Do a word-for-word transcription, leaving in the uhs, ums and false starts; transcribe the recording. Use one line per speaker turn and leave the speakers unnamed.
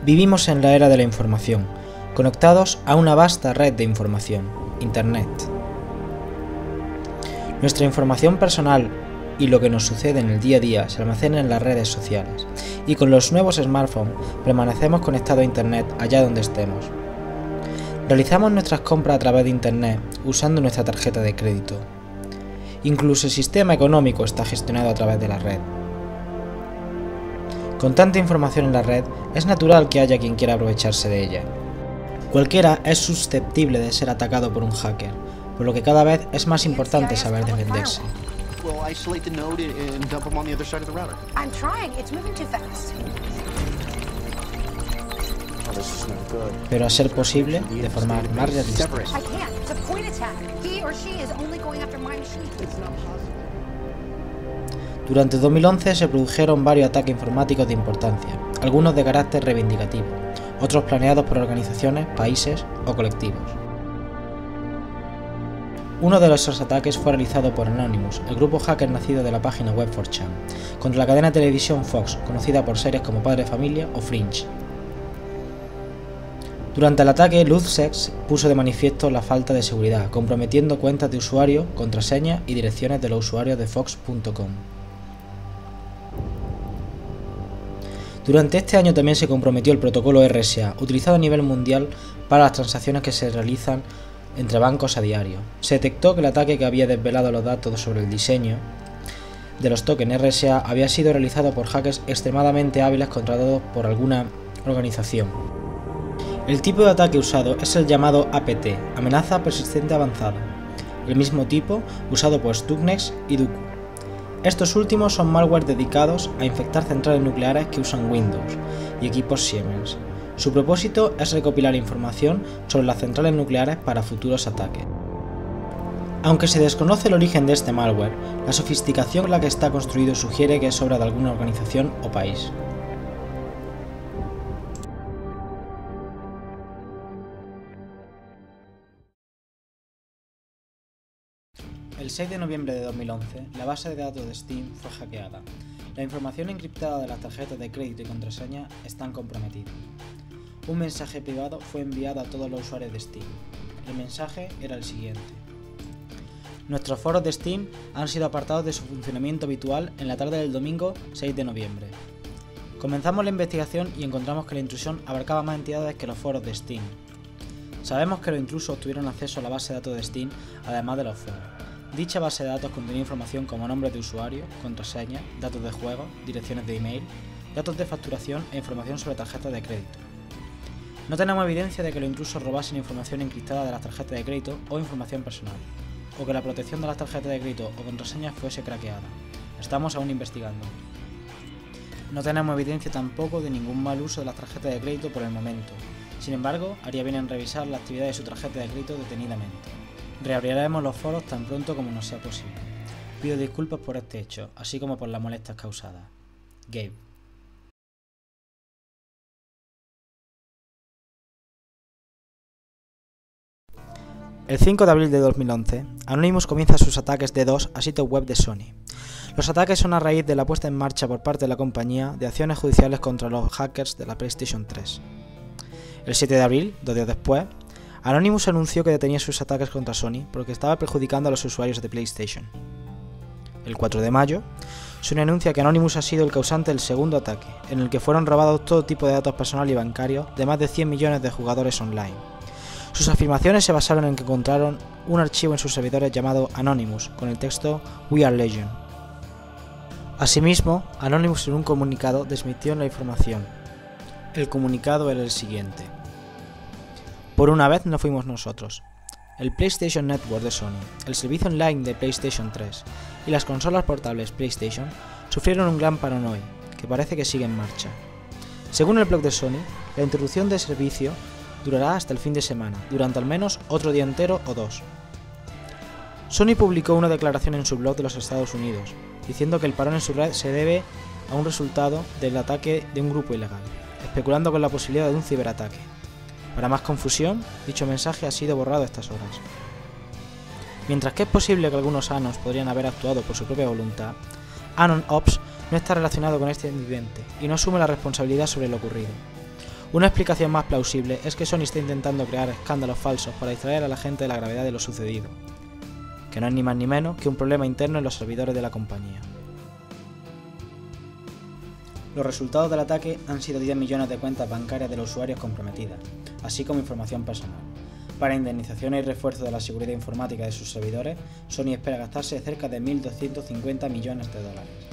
Vivimos en la era de la información, conectados a una vasta red de información, Internet. Nuestra información personal y lo que nos sucede en el día a día se almacena en las redes sociales, y con los nuevos smartphones permanecemos conectados a Internet allá donde estemos. Realizamos nuestras compras a través de Internet usando nuestra tarjeta de crédito. Incluso el sistema económico está gestionado a través de la red. Con tanta información en la red, es natural que haya quien quiera aprovecharse de ella. Cualquiera es susceptible de ser atacado por un hacker, por lo que cada vez es más importante saber defenderse. Pero a ser posible, de forma más realista. Durante dos mil once se produjeron varios ataques informáticos de importancia, algunos de carácter reivindicativo, otros planeados por organizaciones, países o colectivos. Uno de esos ataques fue realizado por Anonymous, el grupo hacker nacido de la página web cuatro chan, contra la cadena de televisión Fox, conocida por series como Padre de Familia o Fringe. Durante el ataque, LuzSec puso de manifiesto la falta de seguridad, comprometiendo cuentas de usuario, contraseñas y direcciones de los usuarios de fox punto com. Durante este año también se comprometió el protocolo R S A, utilizado a nivel mundial para las transacciones que se realizan entre bancos a diario. Se detectó que el ataque que había desvelado los datos sobre el diseño de los tokens R S A había sido realizado por hackers extremadamente hábiles contratados por alguna organización. El tipo de ataque usado es el llamado A P T, amenaza persistente avanzada, el mismo tipo usado por Stuxnet y Duqu. Estos últimos son malware dedicados a infectar centrales nucleares que usan Windows y equipos Siemens. Su propósito es recopilar información sobre las centrales nucleares para futuros ataques. Aunque se desconoce el origen de este malware, la sofisticación con la que está construido sugiere que es obra de alguna organización o país. El seis de noviembre de dos mil once, la base de datos de Steam fue hackeada. La información encriptada de las tarjetas de crédito y contraseña están comprometidas. Un mensaje privado fue enviado a todos los usuarios de Steam. El mensaje era el siguiente: nuestros foros de Steam han sido apartados de su funcionamiento habitual en la tarde del domingo seis de noviembre. Comenzamos la investigación y encontramos que la intrusión abarcaba más entidades que los foros de Steam. Sabemos que los intrusos obtuvieron acceso a la base de datos de Steam, además de los foros. Dicha base de datos contenía información como nombres de usuario, contraseña, datos de juego, direcciones de email, datos de facturación e información sobre tarjetas de crédito. No tenemos evidencia de que los intrusos robasen información encriptada de las tarjetas de crédito o información personal, o que la protección de las tarjetas de crédito o contraseñas fuese craqueada. Estamos aún investigando. No tenemos evidencia tampoco de ningún mal uso de las tarjetas de crédito por el momento. Sin embargo, haría bien en revisar la actividad de su tarjeta de crédito detenidamente. Reabriremos los foros tan pronto como nos sea posible. Pido disculpas por este hecho, así como por las molestias causadas. Gabe. El cinco de abril de dos mil once, Anonymous comienza sus ataques de DOS a sitios web de Sony. Los ataques son a raíz de la puesta en marcha por parte de la compañía de acciones judiciales contra los hackers de la PlayStation tres. El siete de abril, dos días después, Anonymous anunció que detenía sus ataques contra Sony porque estaba perjudicando a los usuarios de PlayStation. El cuatro de mayo, Sony anuncia que Anonymous ha sido el causante del segundo ataque, en el que fueron robados todo tipo de datos personales y bancarios de más de cien millones de jugadores online. Sus afirmaciones se basaron en que encontraron un archivo en sus servidores llamado Anonymous, con el texto We are Legion. Asimismo, Anonymous en un comunicado desmintió la información. El comunicado era el siguiente: por una vez no fuimos nosotros. El PlayStation Network de Sony, el servicio online de PlayStation tres y las consolas portables PlayStation sufrieron un gran paranoia, que parece que sigue en marcha. Según el blog de Sony, la interrupción del servicio durará hasta el fin de semana, durante al menos otro día entero o dos. Sony publicó una declaración en su blog de los Estados Unidos, diciendo que el parón en su red se debe a un resultado del ataque de un grupo ilegal, especulando con la posibilidad de un ciberataque. Para más confusión, dicho mensaje ha sido borrado a estas horas. Mientras que es posible que algunos Anons podrían haber actuado por su propia voluntad, AnonOps no está relacionado con este incidente y no asume la responsabilidad sobre lo ocurrido. Una explicación más plausible es que Sony está intentando crear escándalos falsos para distraer a la gente de la gravedad de lo sucedido, que no es ni más ni menos que un problema interno en los servidores de la compañía. Los resultados del ataque han sido diez millones de cuentas bancarias de los usuarios comprometidas, así como información personal. Para indemnizaciones y refuerzo de la seguridad informática de sus servidores, Sony espera gastarse cerca de mil doscientos cincuenta millones de dólares.